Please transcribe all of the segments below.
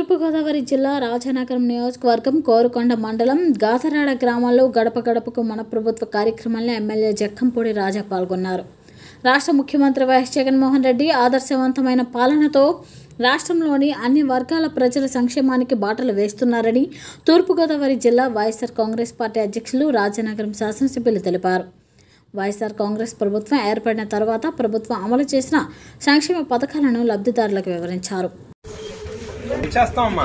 తూర్పుగోదావరి జిల్లా రాజనగరం నియోజకవర్గం కోరుకొండ మండలం గాసరాడ గ్రామాల్లో గడప గడపకు మన ప్రభుత్వ కార్యక్రమంలో ఎమ్మెల్యే జక్కంపూడి రాజా పాల్గొన్నారు. రాష్ట్ర ముఖ్యమంత్రి వైఎస్ జగన్మోహన్ రెడ్డి ఆదర్శవంతమైన పాలనతో రాష్ట్రంలోని అన్ని వర్గాల ప్రజల సంక్షేమానికి బాటలు వేస్తున్నారని తూర్పుగోదావరి జిల్లా వైఎస్ఆర్ కాంగ్రెస్ పార్టీ అధ్యక్షులు రాజనగరం శాసనసభ్యులు తెలిపారు. వైఎస్ఆర్ కాంగ్రెస్ ప్రభుత్వం ఏర్పడిన తర్వాత ప్రభుత్వం అమలు చేసిన సంక్షేమ పథకాలను లబ్ధిదారులకు వివరించారు. ఇచ్చేస్తామమ్మా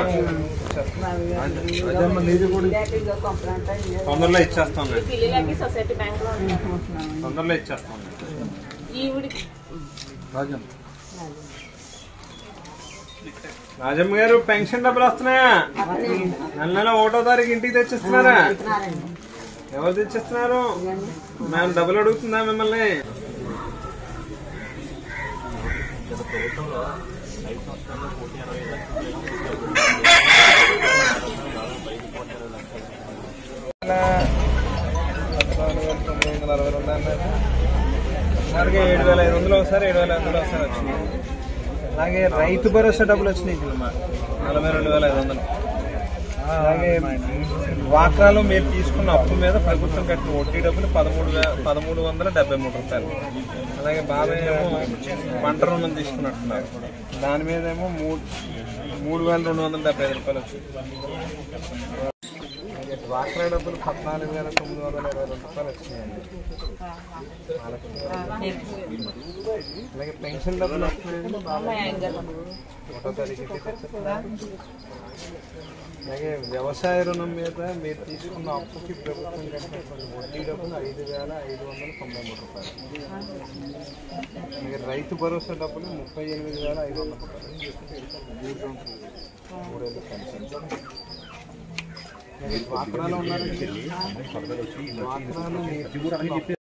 తొందరలో ఇచ్చేస్తాం తొందరలో ఇచ్చేస్తాం. రాజమ్మ గారు పెన్షన్ డబ్బులు వస్తున్నాయా? నెల నెల 1వ తారీఖు ఇంటికి తెచ్చిస్తున్నారా? ఎవరు తెచ్చిస్తున్నారు? మేము డబ్బులు అడుగుతుందా మిమ్మల్ని? అలాగే 7,500 ఒకసారి 7,500 ఒకసారి వచ్చినాయి. అలాగే రైతు భరోసా డబ్బులు వచ్చినాయి 42,500. అలాగే వాక్రాలో మీరు తీసుకున్న అప్పు మీద ప్రభుత్వం కట్టిన వడ్డీ డబ్బులు 13,373 రూపాయలు. అలాగే బాబాయ్ ఏమో పంట రుణం తీసుకున్నట్టున్నారు, దాని మీద ఏమో 3,275 రూపాయలు వచ్చింది. వాక్రా డబ్బులు 14,922 రూపాయలు వచ్చినాయండి. అలాగే పెన్షన్ డబ్బులు వస్తున్నాయండి 1వ తారీఖు. అలాగే వ్యవసాయ రుణం మీద మీరు తీసుకున్న అప్పుకి ప్రభుత్వం కట్టినటువంటి వడ్డీ డబ్బులు 5,593 రూపాయలు. అలాగే రైతు భరోసా డబ్బులు 38,500 రూపాయలు. 3 ఏళ్ళు పెన్షన్. వాక్రాలో ఉన్నారండి. వాక్రాలు